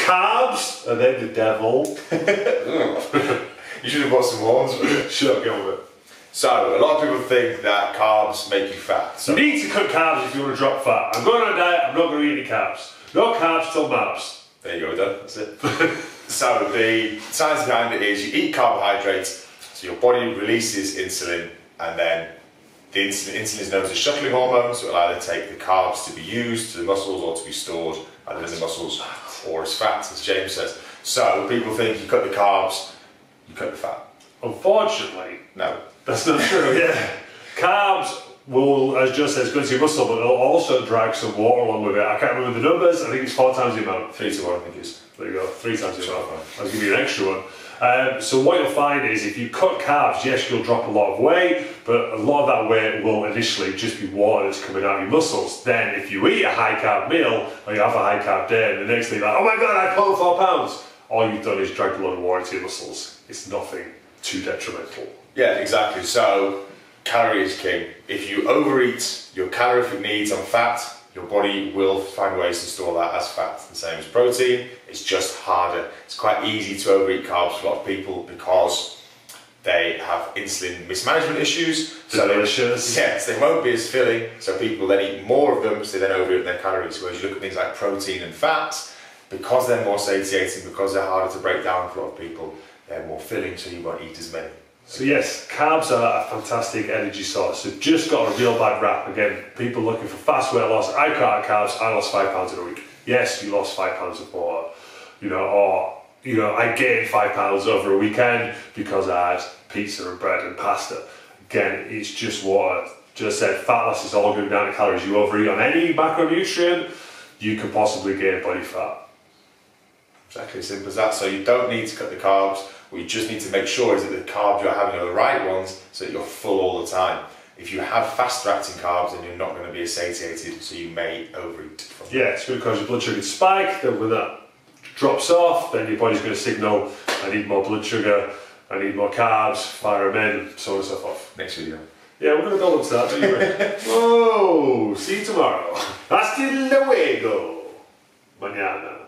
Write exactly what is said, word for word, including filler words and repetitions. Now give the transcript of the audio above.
Carbs, and then the devil. You should have bought some horns. Shut up, get on with it. So, a lot of people think that carbs make you fat. So you need to cut carbs if you want to drop fat. I'm going on a diet, I'm not going to eat any carbs. No carbs till mabs. There you go, done. That's it. So, the science behind it is you eat carbohydrates, so your body releases insulin, and then the insulin, insulin is known as a shuttling hormone, so it'll either take the carbs to be used to the muscles or to be stored either in the muscles or as fat, as James says. So, people think you cut the carbs, you cut the fat. Unfortunately, no. That's not true. Yeah. Carbs will, as just says, go into your muscle, but they'll also drag some water along with it. I can't remember the numbers, I think it's four times the amount. Three to one, I think it is. There you go, three times the amount. I'll give you an extra one. Um, so what you'll find is if you cut carbs, yes, you'll drop a lot of weight, but a lot of that weight will initially just be water that's coming out of your muscles. Then if you eat a high carb meal, or you have a high carb day, and the next thing like, oh my god, I pulled four pounds, all you've done is dragged a lot of water into your muscles. It's nothing too detrimental. Yeah, exactly. So, calorie is king. If you overeat your calorific needs on fat, your body will find ways to store that as fat. The same as protein, it's just harder. It's quite easy to overeat carbs for a lot of people because they have insulin mismanagement issues. So Delicious. They, yes, they won't be as filling, so people then eat more of them, so they then overeat their calories. Whereas you look at things like protein and fats, because they're more satiating, because they're harder to break down for a lot of people, they're more filling, so you won't eat as many. So yes, carbs are a fantastic energy source. They've just got a real bad rap. Again, people looking for fast weight loss. I cut out carbs, I lost five pounds in a week. Yes, you lost five pounds of water. You know, or, you know, I gained five pounds over a weekend because I had pizza and bread and pasta. Again, it's just water. Just said, fat loss is all going down to calories. You overeat on any macronutrient, you could possibly gain body fat. Exactly as simple as that. So you don't need to cut the carbs. What you just need to make sure is that the carbs you're having are the right ones so that you're full all the time. If you have faster acting carbs, then you're not going to be as satiated, so you may overeat from them. Yeah, it's going to cause your blood sugar to spike. Then when that drops off, then your body's going to signal, I need more blood sugar, I need more carbs, fire them in, so on and so forth. Next video. Yeah, we're going to go into that, don't you worry. Whoa, see you tomorrow. Hasta luego. Mañana.